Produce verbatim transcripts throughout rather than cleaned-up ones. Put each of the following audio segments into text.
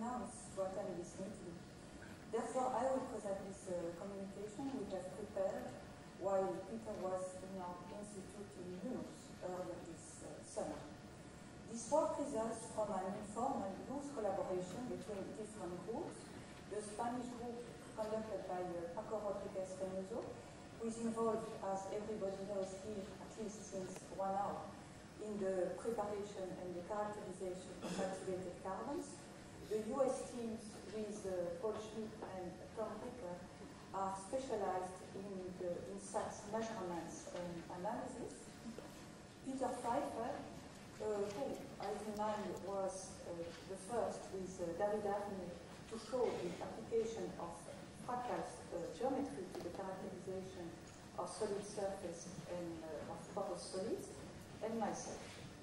announced to attend this meeting. Therefore, I will present this uh, communication we have prepared while Peter was in our institute in Yunus earlier this uh, summer. This work results from an informal, loose collaboration between different groups. The Spanish group conducted by uh, Paco Rodriguez Reynoso, who is involved, as everybody knows here, at least since one hour, in the preparation and the characterization of activated carbons. The U S teams with uh, Paul Schmidt and Tom Ricker are specialized in, the, in such measurements and analysis. Peter Pfeiffer, uh, who, as in mind, was uh, the first with uh, David Avni to show the application of fractal uh, geometry to the characterization of solid surface and uh, of porous solids, and myself.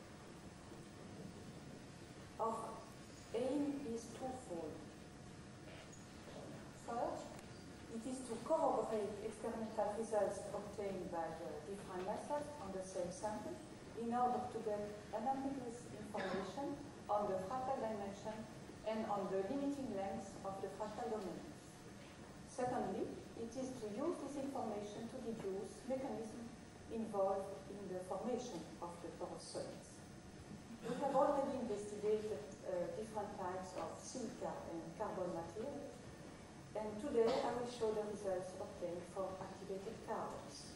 Our aim is twofold. First, it is to corroborate experimental results obtained by the different methods on the same sample in order to get unambiguous information on the fractal dimension and on the limiting length of the fractal domains. Secondly, it is to use this information to deduce mechanisms involved in the formation of the porous solids. We have already investigated uh, different types of silica and carbon materials, and today I will show the results obtained for activated carbons.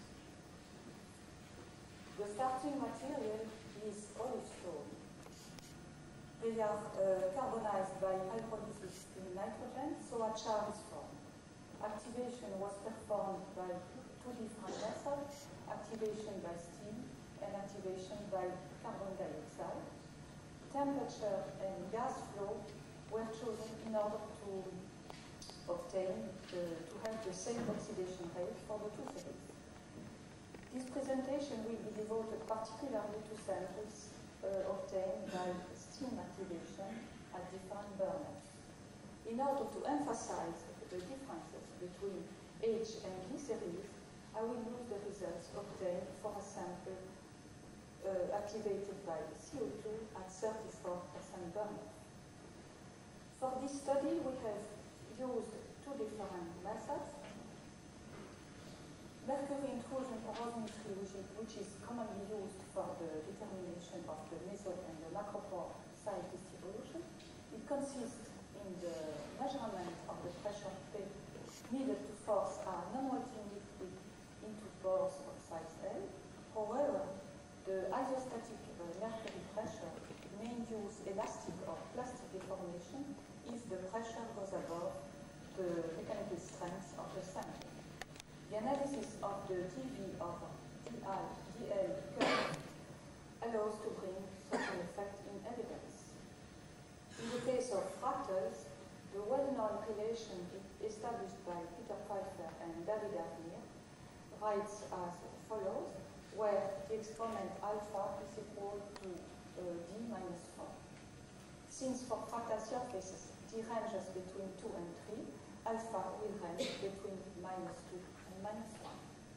The starting material is olive stone. They are uh, carbonized by hydrolysis in nitrogen, so a char is formed. Activation was performed by two different methods, activation by steam and activation by carbon dioxide. Temperature and gas flow were chosen in order to obtain, the, to have the same oxidation rate for the two series. This presentation will be devoted particularly to samples uh, obtained by steam activation at different burners. In order to emphasize the differences between H and P series, I will use the results obtained for a sample uh, activated by C O two at thirty-four percent burn-off. For this study, we have used two different methods. Mercury intrusion porosimetry, which is, which is commonly used for the determination of the meso and the macropore size distribution. It consists in the measurement of the pressure P needed to force a non-melting liquid into pores of size L. However, the isostatic uh, mercury pressure may induce elastic or plastic deformation if the pressure goes above the mechanical strength of the sample. The analysis of the D V over D I, D L curve allows to bring such an effect in evidence. In the case of fractals, the well-known relation established by Peter Pfeiffer and David Avni writes as follows, where the exponent alpha is equal to uh, D minus four. Since for fractal surfaces D ranges between two and three, alpha will range between minus two and minus one.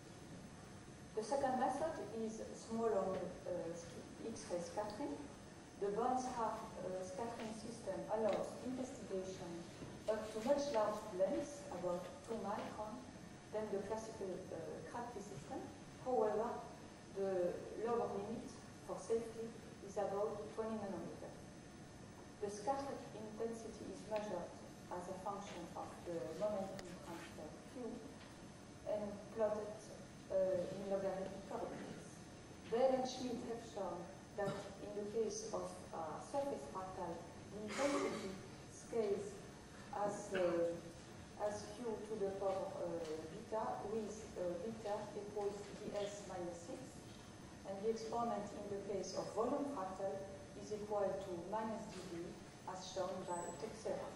The second method is small on uh, X-ray scattering. The Barnes-Hart uh, scattering system allows investigation up to much larger lengths, about two microns, than the classical uh, Kratky system. However, the lower limit for safety is about twenty nanometers. The scattering intensity is measured as a function of the momentum transfer Q and plotted uh, in logarithmic coordinates. Bell and Schmidt have shown that in the case of uh, surface fractal, the intensity scales as, uh, as Q to the power uh, beta, with uh, beta equals ds minus six, and the exponent in the case of volume fractal is equal to minus dB, as shown by Texera.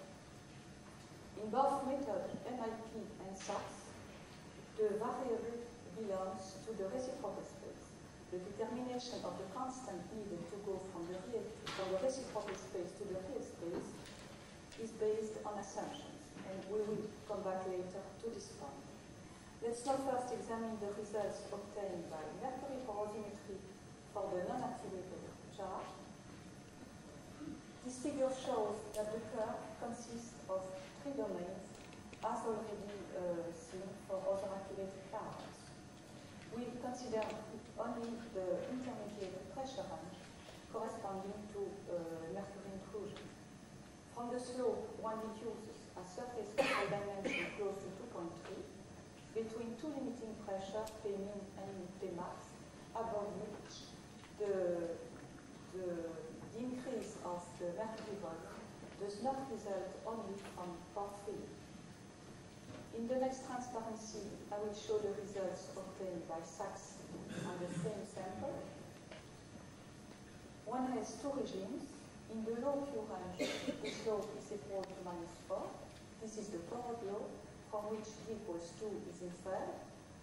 In both methods, M I P and Sachs, the variable belongs to the reciprocal space. The determination of the constant needed to go from the, real, from the reciprocal space to the real space is based on assumptions, and we will come back later to this point. Let's now first examine the results obtained by mercury porosimetry for the non-activated charge. This figure shows that the curve consists of three domains, as already uh, seen for other activated carbons. We consider only the intermediate pressure range corresponding to uh, mercury intrusion. From the slope, one deduces a surface spectral dimension close to two point three, between two limiting pressure, P min and P max, above which the, the, the increase of the mercury volume does not result only from pore filling. In the next transparency, I will show the results obtained by Sachs on the same sample. One has two regimes. In the low Q range, the slope is equal to minus four. This is the Corot law, from which D equals two is inferred.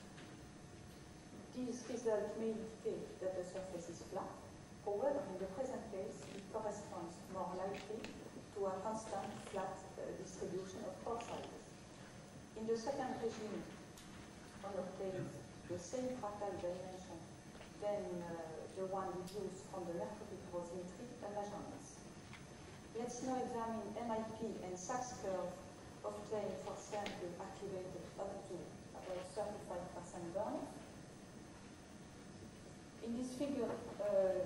These results may indicate that the surface is flat. However, in the present case, it corresponds more likely to a constant flat uh, distribution of pore sizes. In the second regime, one obtains the same fractal dimension than uh, the one deduced from the mercury porosimetry measurements. Let's now examine M I P and Sachs curve obtained for sample activated up to about thirty-five percent burn. In this figure, uh,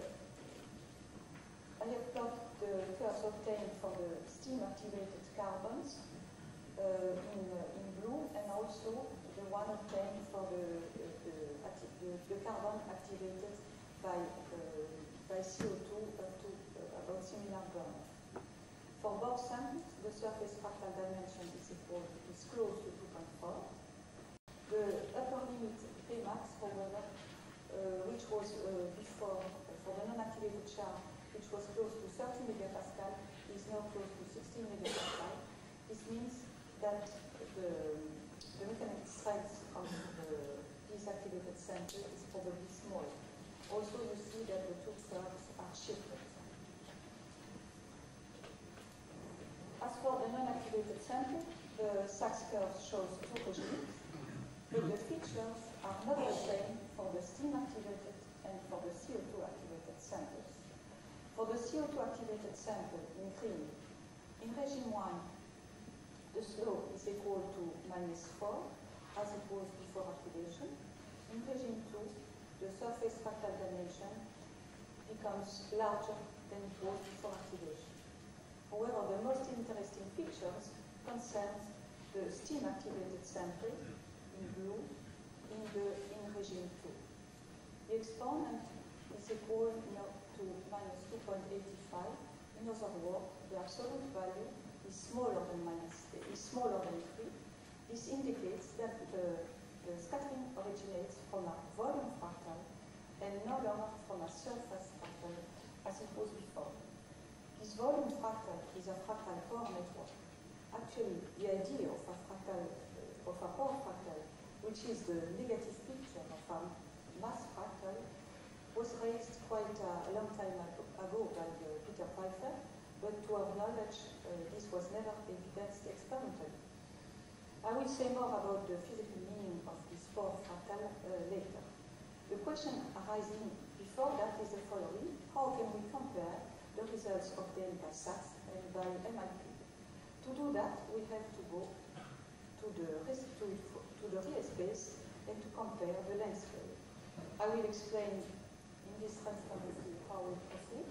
I have plotted the curves obtained for the steam-activated carbons uh, in, uh, in blue, and also the one obtained for the, the, the, the carbon activated by, uh, by C O two up to uh, about similar burn. For both samples, the surface fractal dimension is equal is close to two point four. The upper limit P max, however, uh, which was uh, before uh, for the non-activated charge, which was close to thirty megapascal, is now close to sixteen megapascal. This means that the, the mechanical strength of the disactivated sample is probably small. Also, you see that the two curves are shifted. As for the non-activated sample, the Sachs curve shows two regimes, but the features are not the same for the steam-activated and for the C O two activated samples. For the C O two activated sample in green, in regime one, the slope is equal to minus four, as it was before activation. In regime two, the surface fractal dimension becomes larger than it was before activation. However, the most interesting features concerns the steam-activated sample in blue in the in regime two. The exponent is equal now to minus two point eight five. In other words, the absolute value is smaller than minus is smaller than three. This indicates that the, the scattering originates from a volume fractal and no longer from a surface fractal as it was before. This volume fractal is a fractal pore network. Actually, the idea of a fractal, uh, of a pore fractal, which is the negative picture of a mass fractal, was raised quite a long time ago by uh, Peter Pfeiffer, but to our knowledge, uh, this was never evidenced experimentally. I will say more about the physical meaning of this pore fractal uh, later. The question arising before that is the following: how can we compare the results obtained by Sachs and by M I P? To do that, we have to go to the, to, to the real space and to compare the length scale. I will explain in this transparency how we proceed.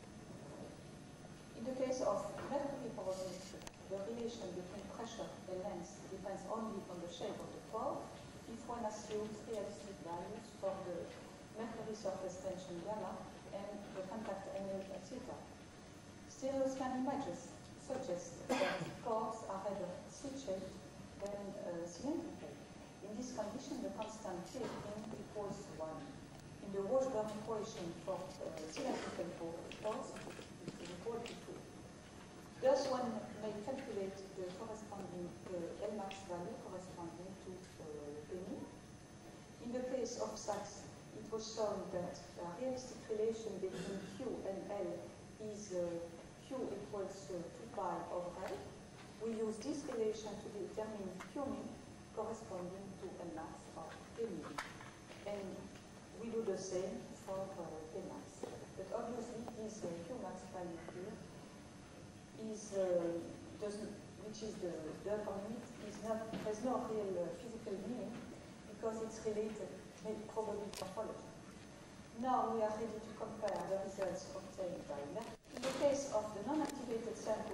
In the case of mercury porosity, the relation between pressure and length depends only on the shape of the pore if one assumes realistic values for the mercury surface tension gamma and the contact angle, et cetera. Stereoscan images suggest that pores are rather C-shaped than uh, cylindrical. In this condition, the constant K in equals one. In the Washburn equation for uh, cylindrical pores, it is equal to two. Thus, one may calculate the corresponding uh, L max value corresponding to uh, P min. In the case of Sachs, it was shown that a realistic relation between Q and L is uh, Q equals uh, two pi over L. We use this relation to determine Q min corresponding to L max or P min. And we do the same for uh, P max. But obviously, this uh, Q max value here is uh, doesn't, which is the, the upper limit, is not, has no real uh, physical meaning because it's related, maybe probably morphology. Now we are ready to compare the results obtained by Merck. In the case of the non-activated sample,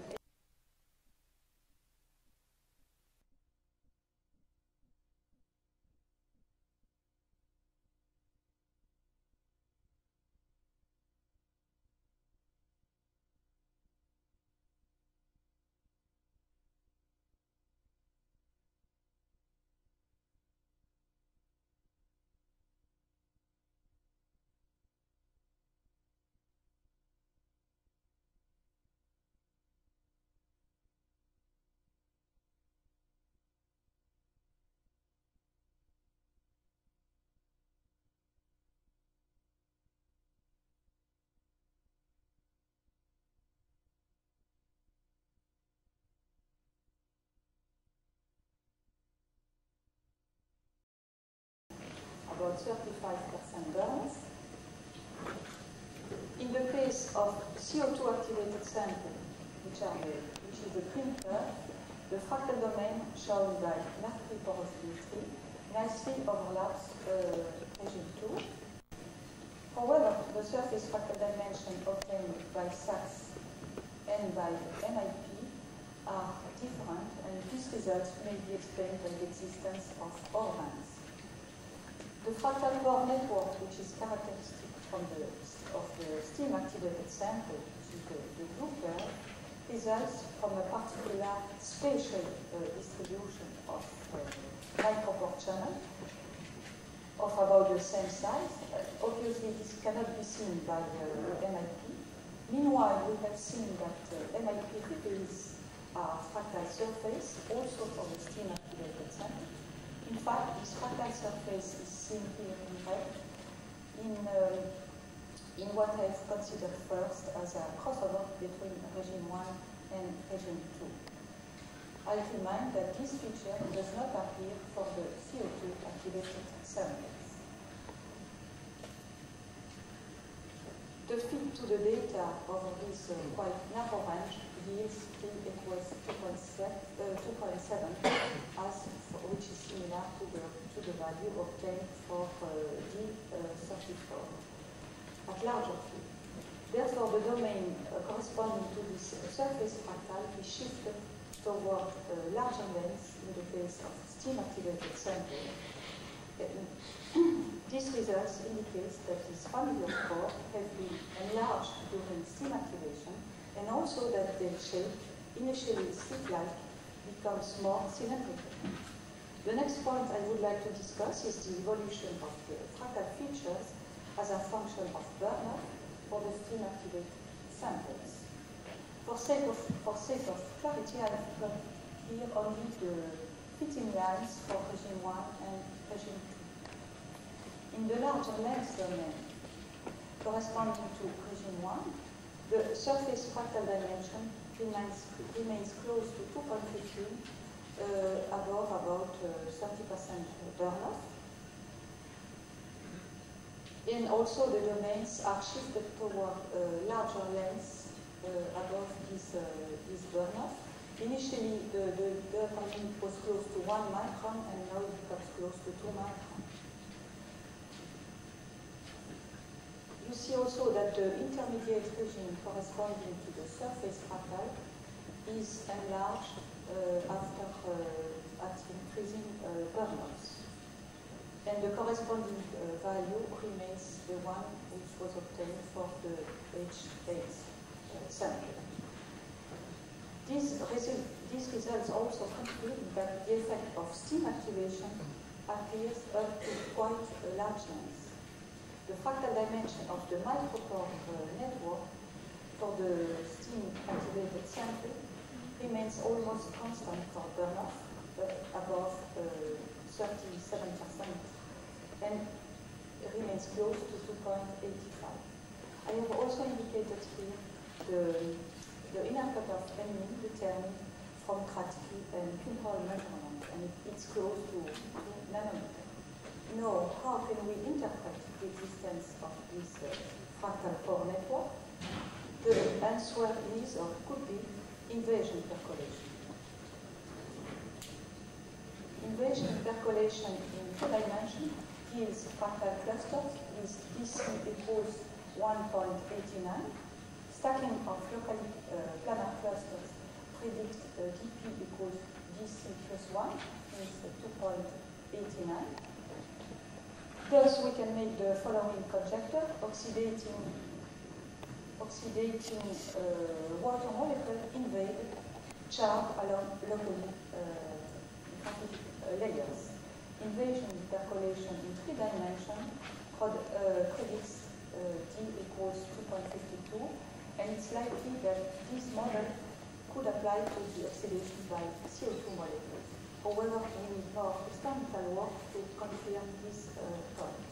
about thirty-five percent burns. In the case of C O two activated sample, which, are the, which is the green curve, the fractal domain shown by mercury porosity nicely overlaps uh, region two. However, the surface fractal dimension obtained by Sachs and by M I P are different, and these results may be explained by the existence of OR bands. The fractal core network, which is characteristic from the, of the steam-activated sample, which is the, the blue curve, results from a particular spatial uh, distribution of uh, micropore channel of about the same size. Uh, obviously, this cannot be seen by uh, M I P. Meanwhile, we have seen that uh, M I P reveals a fractal surface also for the steam-activated sample. In fact, this fractal surface is seen here in red in, uh, in what I've considered first as a crossover between regime one and regime two. I remind that this feature does not appear for the C O two activated samples. The fit to the data over this uh, quite narrow range yields P equals two point seven, as for, which is similar to the, to the value obtained for uh, D thirty-four at larger field. Therefore, the domain uh, corresponding to this uh, surface fractal is shifted toward uh, larger lengths in the case of steam-activated sample. These results indicate that this family of core have been enlarged during steam activation, and also that their shape, initially stick-like, becomes more cylindrical. The next point I would like to discuss is the evolution of the fractal features as a function of burnout for the steam-activated samples. For sake of, for sake of clarity, I have got here only the fitting lines for regime one and regime two. In the larger length domain corresponding to regime one, the surface fractal dimension remains, remains close to two point one five uh, above about thirty percent uh, burn-off. And also the domains are shifted toward uh, larger lengths uh, above this, uh, this burn-off. Initially, the, the, the upper limit was close to one micron, and now it becomes close to two micron. You see also that the intermediate regime corresponding to the surface fractal is enlarged uh, after uh, at increasing uh, burn-offs. And the corresponding uh, value remains the one which was obtained for the H eight uh, sample. These, resu these results also conclude that the effect of steam activation appears up to quite a large length. The fractal dimension of the micropore uh, network for the steam-activated sample remains almost constant for burn-off, uh, above thirty-seven percent, uh, and remains close to two point eight five. I have also indicated here the, the inner cutoff M min determined from Kratzky and pinhole measurement, and it, it's close to two nanometers. Now, how can we interpret the existence of this uh, fractal core network? The answer is, or could be, invasion percolation. Invasion percolation in two dimensions gives fractal clusters with D C equals one point eight nine. Stacking of locally uh, planar clusters predict uh, D P equals D C plus one, is two point eight nine. Thus, we can make the following conjecture: oxidating, oxidating uh, water molecule invade charge along locally uh, uh, layers. Invasion percolation in three dimensions prod, uh, predicts uh, D equals two point five two, and it's likely that this model could apply to the oxidation by C O two molecules. However, we need more experimental work to confirm this uh, point.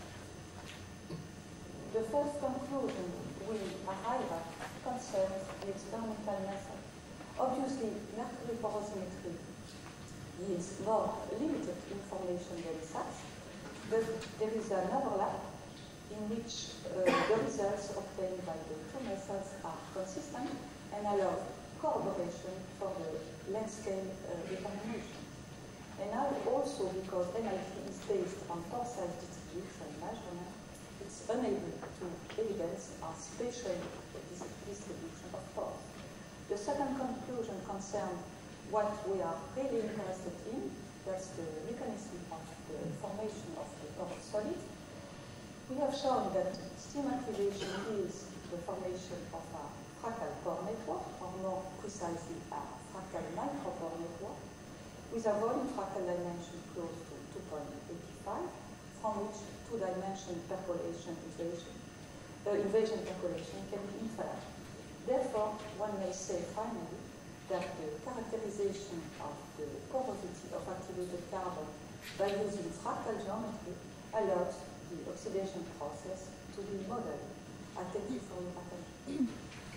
The first conclusion we arrive at concerns the experimental method. Obviously, mercury porosimetry yields more limited information than S A T, but there is an overlap in which uh, the results obtained by the two methods are consistent and allow corroboration for the length scale uh, determination. And now also, because N I T is based on pore-size distribution measurement, it's unable to evidence a spatial distribution of pores. The second conclusion concerns what we are really interested in, that's the mechanism of the formation of the pore solid. We have shown that steam activation is the formation of a fractal pore network, or more precisely a fractal micropore network, with a volume fractal dimension close to two point eight five, from which two-dimension percolation invasion, uh, invasion percolation can be inferred. Therefore, one may say finally that the characterization of the porosity of activated carbon by using fractal geometry allows the oxidation process to be modeled. I thank you for your attention.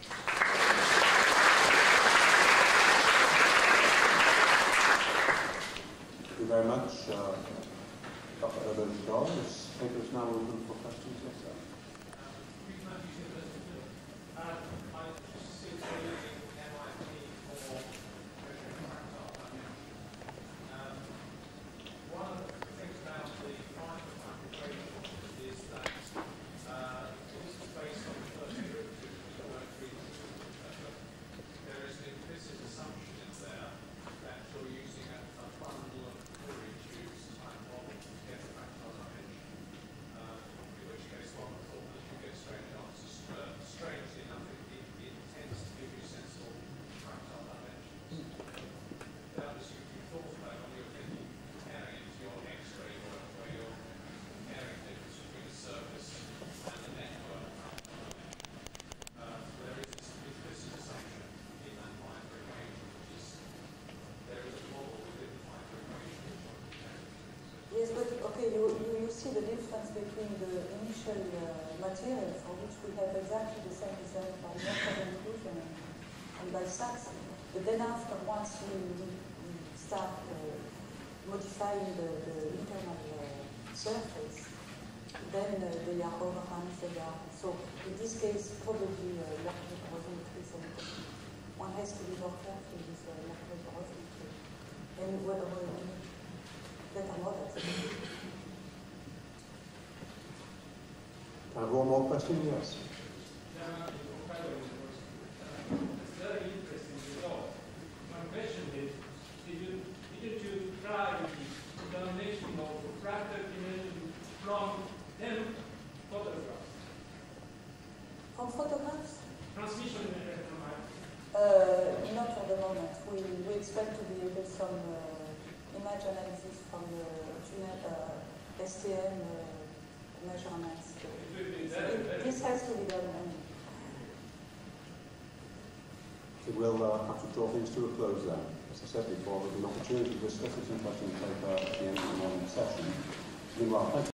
Thank you very much, uh, Doctor Urban-Vidal. This paper is now open for questions. Yes, sir. Yes, but okay, you, you, you see the difference between the initial uh, material for which we have exactly the same result by method inclusion and, and by S A T. But then after, once we, we start uh, modifying the, the internal uh, surface, then uh, they are overruns, they are, so in this case, probably uh, mercury porosimetry is important. One has to be more careful with uh, mercury porosimetry. And whether we need better models. Can I have one more question? Yes. It's very interesting result. My question is, did you, did you try the examination of fractal dimension from them photographs? From photographs? Transmission from uh, not for the moment. We, we expect to be able some uh, image analysis from the uh, S T M uh, measurements. It, this has to be done. So we'll uh, have to draw things to a close then. As I said before, there'll be an opportunity to discuss this interesting paper at the end of the morning session. Meanwhile, thank you.